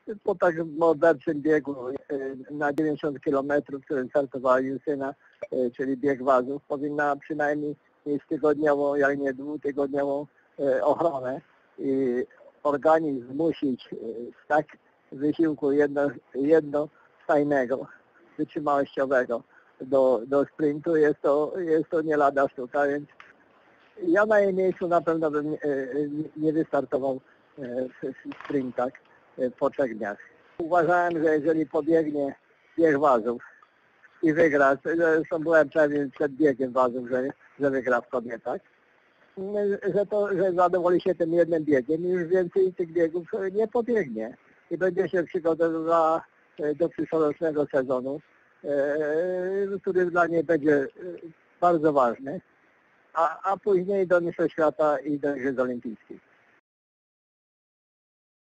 po tak morderczym biegu na 90 km, który startowała Justyna, czyli bieg wazów, powinna przynajmniej mieć tygodniową, jak nie dwutygodniową ochronę i organizm zmusić z tak wysiłku jednostajnego, wytrzymałościowego do sprintu jest to nie lada sztuka, więc ja na jej miejscu na pewno bym nie wystartował w sprintach po 3 dniach. Uważałem, że jeżeli pobiegnie bieg wazów i wygra, zresztą byłem pewien przed biegiem wazów, że wygra w kobietach, że zadowoli się tym jednym biegiem i już więcej tych biegów nie pobiegnie i będzie się przygotowywał do przyszłorocznego sezonu, który dla niej będzie bardzo ważny, a później do Mistrzostw Świata i do Igrzysk Olimpijskich.